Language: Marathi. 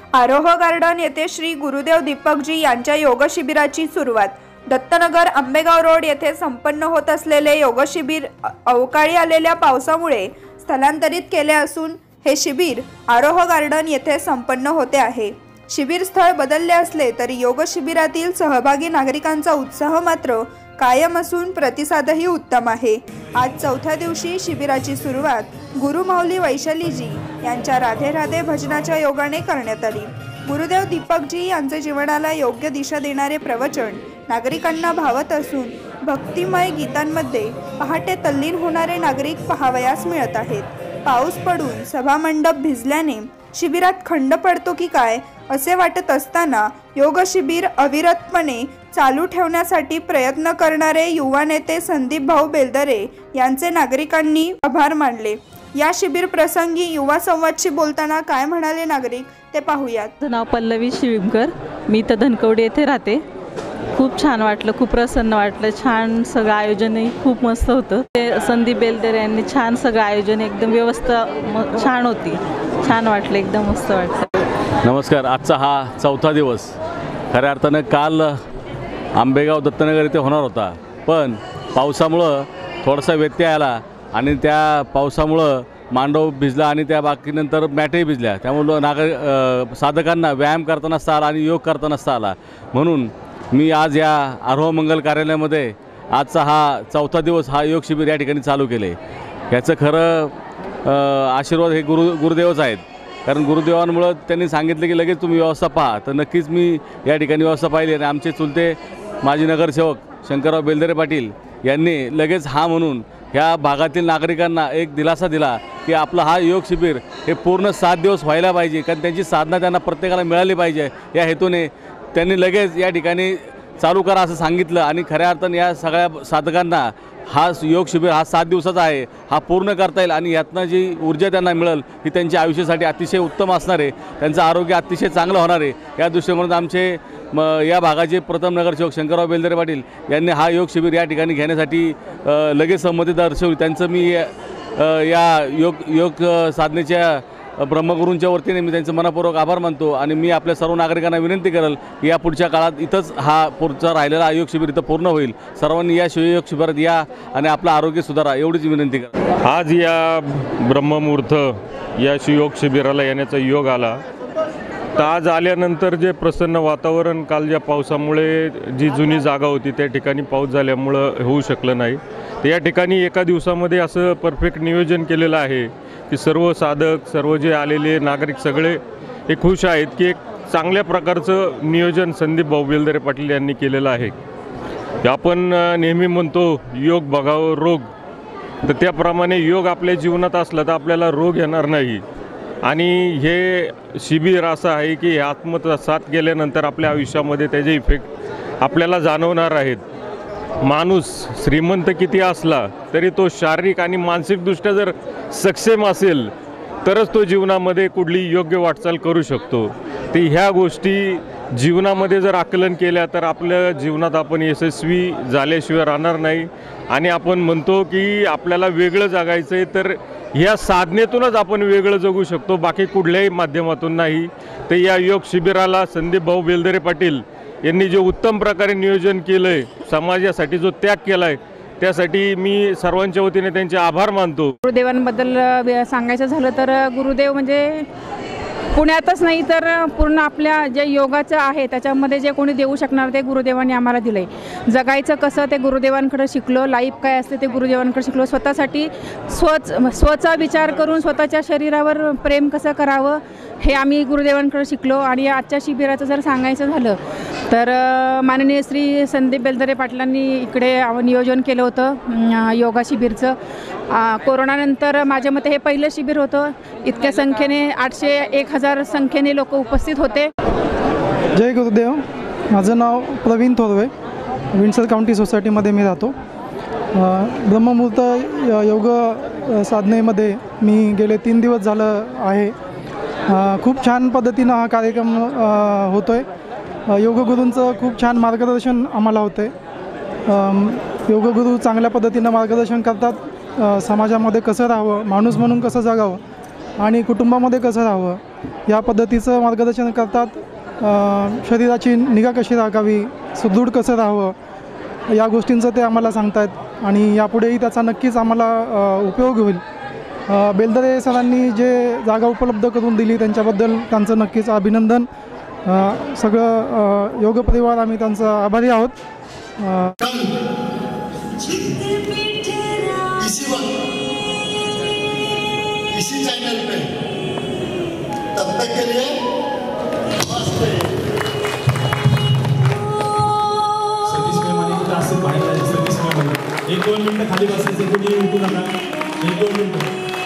आरोह गार्डन येथे श्री गुरुदेव दीपकजी यांच्या योग शिबिराची सुरुवात। दत्तनगर आंबेगाव रोड येथे संपन्न होत असलेले योग शिबिर अवकाळी आलेल्या पावसामुळे स्थलांतरित केले असून हे शिबिर आरोह गार्डन येथे संपन्न होते आहे। शिबिर स्थळ बदलले असले तरी योग शिबिरातील सहभागी नागरिकांचा उत्साह मात्र कायम असून प्रतिसादही उत्तम आहे। आज चौथ्या दिवशी शिबिराची सुरुवात गुरुमाऊली वैशालीजी यांच्या राधे राधे भजनाच्या योगाने करण्यात आली। गुरुदेव दीपकजी यांचे जीवनाला योग्य दिशा देणारे प्रवचन नागरिकांना भावत असून भक्तिमय गीतांमध्ये पहाटे तल्लीन होणारे नागरिक पाहावयास मिळत आहेत। पाऊस पडून सभामंडप भिजल्याने शिबिरात खंड पडतो की काय असे वाटत असताना योग शिबिर अविरतपणे चालू ठेवण्यासाठी प्रयत्न करणारे युवा नेते संदीप भाऊ बेलदरे यांचे नागरिकांनी आभार मानले। या शिबिर प्रसंगी युवा संवादशी बोलताना काय म्हणाले नागरिक ते पाहूयात। माझं नाव पल्लवी शिवकर, मी तर धनकवडी येथे राहते। खूप छान वाटलं, खूप प्रसन्न वाटलं। छान सगळं आयोजनही खूप मस्त होतं। ते संदीप बेलदरे यांनी छान सगळं आयोजन एकदम व्यवस्था छान होती। छान वाटलं, एकदम मस्त वाटलं। नमस्कार। आजचा हा चौथा दिवस खऱ्या अर्थानं काल आंबेगाव दत्तनगर येथे होणार होता, पण पावसामुळं थोडासा व्यत्यय आला आणि त्या पावसामुळं मांडव भिजला आणि त्या बाकीनंतर मॅटही भिजल्या। त्यामुळं साधकांना व्यायाम करता नसता आला आणि योग करता नसता आला। म्हणून मी आज या आरोह मंगल कार्यालयामध्ये आजचा हा चौथा दिवस हा योग शिबिर या ठिकाणी चालू केले। याचं खरं आशीर्वाद हे गुरुदेवच आहेत, कारण गुरुदेवांमुळं त्यांनी सांगितलं की लगेच तुम्ही व्यवस्था पहा। तर नक्कीच मी या ठिकाणी व्यवस्था पाहिली आणि आमचे चुलते माजी नगरसेवक शंकरराव बेलदरे पाटील यांनी लगेच हा म्हणून ह्या भागातील नागरिकांना एक दिलासा दिला की आपला हा योग शिबिर हे पूर्ण 7 दिवस व्हायला पाहिजे, कारण त्यांची साधना त्यांना प्रत्येकाला मिळाली पाहिजे। या हेतूने त्यांनी लगेच या ठिकाणी चालू करा असं सांगितलं आणि खऱ्या अर्थानं या सगळ्या साधकांना हा योग शिबिर हा 7 दिवसाचा आहे, हा पूर्ण करता येईल आणि यातनं जी ऊर्जा त्यांना मिळेल ही त्यांच्या आयुष्यासाठी अतिशय उत्तम असणार आहे। त्यांचं आरोग्य अतिशय चांगलं होणार आहे। या दृष्टिकोनातून आमचे या भागाचे प्रथम नगरसेवक शंकरराव बेलदरे पाटील यांनी हा योग शिबिर या ठिकाणी घेण्यासाठी लगेच संमती दर्शवली। त्यांचं मी या योग साधनेच्या ब्रह्मगुरूंच्या वतीने मी त्यांचं मनपूर्वक आभार मानतो आणि मी आपल्या सर्व नागरिकांना विनंती करेल की या पुढच्या काळात इथंच हा पुढचा राहिलेला योग शिबिर इथं पूर्ण होईल। सर्वांनी या योग शिबिरात या आणि आपलं आरोग्य सुधारा एवढीच विनंती करा। आज या ब्रह्ममुहूर्त या योग शिबिराला येण्याचा योग आला, तर आज आल्यानंतर जे प्रसन्न वातावरण काल ज्या पावसामुळे जी जुनी जागा होती त्या ठिकाणी पाऊस झाल्यामुळं होऊ शकलं नाही, तर या ठिकाणी एका दिवसामध्ये असं परफेक्ट नियोजन केलेलं आहे की सर्व साधक सर्व जे आलेले नागरिक सगळे हे खुश आहेत की एक चांगल्या प्रकारचं नियोजन संदीप भाऊ बेलदरे पाटील यांनी केलेलं आहे। आपण नेहमी म्हणतो योग भगावं रोग, तर त्याप्रमाणे योग आपल्या जीवनात असला तर आपल्याला रोग येणार नाही। आणि हे शिबिर असं आहे की हे आत्मसात केल्यानंतर आपल्या आयुष्यामध्ये त्याचे इफेक्ट आपल्याला जाणवणार आहेत। माणूस श्रीमंत किती असला तरी तो शारीरिक आणि मानसिकदृष्ट्या जर सक्षम असेल तरच तो जीवनामध्ये कुठली योग्य वाटचाल करू शकतो। तर ह्या गोष्टी जीवनामध्ये जर आकलन केल्या तर आपल्या जीवनात आपण यशस्वी झाल्याशिवाय राहणार नाही। आणि आपण म्हणतो की आपल्याला वेगळं जगायचं आहे, तर ह्या साधनेतूनच आपण वेगळं जगू शकतो, बाकी कुठल्याही माध्यमातून नाही। तर या योग शिबिराला संदीप भाऊ बेलदरे पाटील यांनी जे उत्तम प्रकारे नियोजन केलं आहे, समाजासाठी जो त्याग केला आहे, त्यासाठी मी सर्वांच्या वतीने त्यांचे आभार मानतो। गुरुदेवांबद्दल सांगायचं झालं तर गुरुदेव म्हणजे पुण्यातच नाही तर पूर्ण आपल्या जे योगाचं आहे त्याच्यामध्ये जे कोणी देऊ शकणार ते गुरुदेवांनी आम्हाला दिलं आहे। जगायचं कसं ते गुरुदेवांकडे शिकलो, लाईफ काय असते ते गुरुदेवांकडे शिकलो। स्वतःसाठी स्वचा विचार करून स्वतःच्या शरीरावर प्रेम कसं करावं हे आम्ही गुरुदेवांकडे शिकलो। आणि आजच्या शिबिराचं जर सांगायचं झालं तर माननीय श्री संदीप बेलदरे पाटलांनी इकडे नियोजन केलं होतं योगा शिबिरचं। कोरोनानंतर माझ्या मते हे पहिलं शिबिर होतं। इतक्या संख्येने 800-1000 संख्येने लोक उपस्थित होते। जय गुरुदेव। माझं नाव प्रवीण थोरवे, विंडसर काउंटी सोसायटीमध्ये मी राहतो। ब्रह्ममुहूर्त योग साधनेमध्ये मी गेले 3 दिवस झालं आहे। खूप छान पद्धतीनं हा कार्यक्रम होतो आहे। योगगुरूंचं खूप छान मार्गदर्शन आम्हाला होतं आहे। योगगुरू चांगल्या पद्धतीनं मार्गदर्शन करतात, समाजामध्ये कसं राहावं, माणूस म्हणून कसं जगावं आणि कुटुंबामध्ये कसं राहावं या पद्धतीचं मार्गदर्शन करतात. शरीराची निगा कशी राखावी, सुदृढ कसं राहावं या गोष्टींचं ते आम्हाला सांगतायत आणि यापुढेही त्याचा नक्कीच आम्हाला उपयोग होईल. बेलदरे सरांनी जे जागा उपलब्ध करून दिली त्यांच्याबद्दल त्यांचं नक्कीच अभिनंदन. सगळं योग परिवार आम्ही त्यांचा आभारी आहोत. इसी चैनल पे तब तक के लिए एक 2 मिनिटं खाली बसायचं, कुठेही उठू नका. 1-2 मिनिटं.